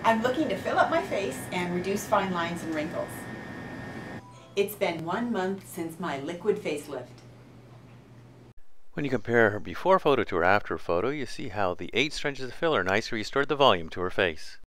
I'm looking to fill up my face and reduce fine lines and wrinkles. It's been 1 month since my liquid facelift. When you compare her before photo to her after photo, you see how the 8 strands of filler nicely restored the volume to her face.